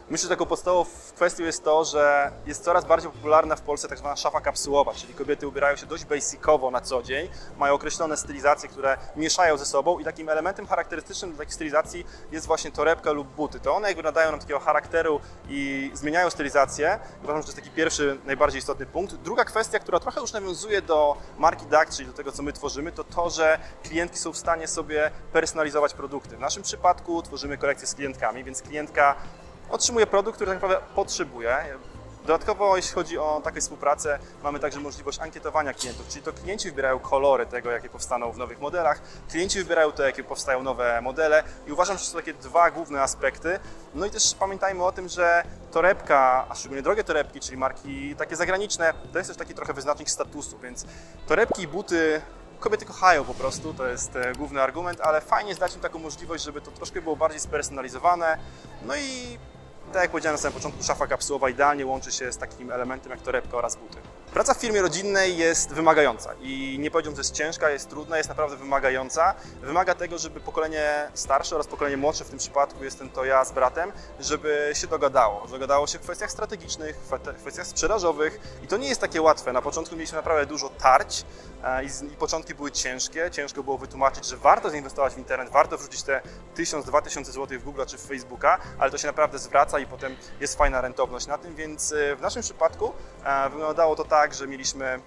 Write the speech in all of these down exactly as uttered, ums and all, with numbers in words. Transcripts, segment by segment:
Myślę, że taką podstawową kwestią jest to, że jest coraz bardziej popularna w Polsce tak zwana szafa kapsułowa, czyli kobiety ubierają się dość basicowo na co dzień, mają określone stylizacje, które mieszają ze sobą i takim elementem charakterystycznym dla takich stylizacji jest właśnie torebka lub buty. To one jakby nadają nam takiego charakteru i zmieniają stylizację. Uważam, że to jest taki pierwszy, najbardziej istotny punkt. Druga kwestia, która trochę już nawiązuje do marki D A C, czyli do tego, co my tworzymy, to to, że klientki są w stanie sobie personalizować produkty. W naszym przypadku tworzymy kolekcję z klientkami, więc klientka otrzymuje produkt, który tak naprawdę potrzebuje. Dodatkowo, jeśli chodzi o taką współpracę, mamy także możliwość ankietowania klientów, czyli to klienci wybierają kolory tego, jakie powstaną w nowych modelach, klienci wybierają to, jakie powstają nowe modele i uważam, że są takie dwa główne aspekty. No i też pamiętajmy o tym, że torebka, a szczególnie drogie torebki, czyli marki takie zagraniczne, to jest też taki trochę wyznacznik statusu, więc torebki i buty kobiety kochają po prostu, to jest główny argument, ale fajnie jest dać im taką możliwość, żeby to troszkę było bardziej spersonalizowane. No i tak jak powiedziałem na samym początku, szafa kapsułowa idealnie łączy się z takim elementem jak torebka oraz buty. Praca w firmie rodzinnej jest wymagająca i nie powiedziałbym, że jest ciężka, jest trudna, jest naprawdę wymagająca. Wymaga tego, żeby pokolenie starsze oraz pokolenie młodsze, w tym przypadku jestem to ja z bratem, żeby się dogadało. Dogadało się w kwestiach strategicznych, w kwestiach sprzedażowych i to nie jest takie łatwe. Na początku mieliśmy naprawdę dużo tarć i, i początki były ciężkie. Ciężko było wytłumaczyć, że warto zainwestować w internet, warto wrzucić te tysiąc, dwa tysiące złotych w Google czy w Facebooka, ale to się naprawdę zwraca i potem jest fajna rentowność na tym, więc w naszym przypadku wyglądało to tak, że mieliśmy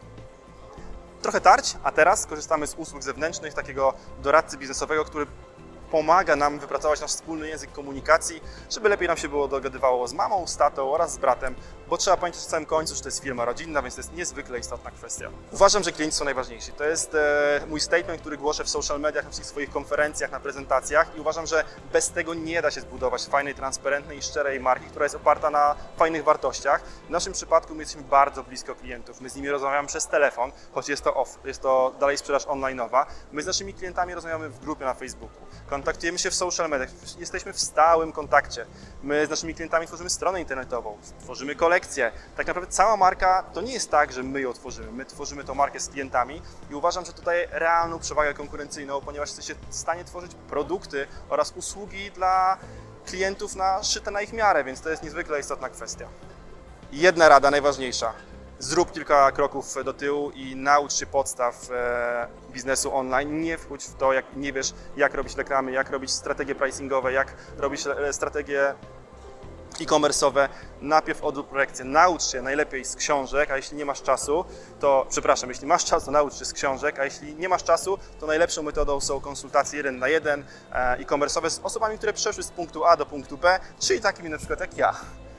trochę tarć, a teraz korzystamy z usług zewnętrznych, takiego doradcy biznesowego, który pomaga nam wypracować nasz wspólny język komunikacji, żeby lepiej nam się było dogadywało z mamą, z tatą oraz z bratem, bo trzeba pamiętać w samym końcu, że to jest firma rodzinna, więc to jest niezwykle istotna kwestia. Uważam, że klienci są najważniejsi. To jest e, mój statement, który głoszę w social mediach, na wszystkich swoich konferencjach, na prezentacjach i uważam, że bez tego nie da się zbudować fajnej, transparentnej i szczerej marki, która jest oparta na fajnych wartościach. W naszym przypadku my jesteśmy bardzo blisko klientów, my z nimi rozmawiamy przez telefon, choć jest to off, jest to dalej sprzedaż online'owa. My z naszymi klientami rozmawiamy w grupie na Facebooku. Kontaktujemy się w social mediach, jesteśmy w stałym kontakcie. My z naszymi klientami tworzymy stronę internetową, tworzymy kolekcje. Tak naprawdę cała marka to nie jest tak, że my ją tworzymy, my tworzymy tą markę z klientami i uważam, że to daje realną przewagę konkurencyjną, ponieważ jesteście w stanie tworzyć produkty oraz usługi dla klientów na, szyte na ich miarę, więc to jest niezwykle istotna kwestia. Jedna rada, najważniejsza. Zrób kilka kroków do tyłu i naucz się podstaw biznesu online. Nie wchodź w to, jak nie wiesz, jak robić reklamy, jak robić strategie pricingowe, jak robić strategie e-commerce'owe. Najpierw odrób lekcje, naucz się najlepiej z książek, a jeśli nie masz czasu, to, przepraszam, jeśli masz czas, to naucz się z książek, a jeśli nie masz czasu, to najlepszą metodą są konsultacje jeden na jeden e-commerce'owe z osobami, które przeszły z punktu A do punktu B, czyli takimi na przykład jak ja.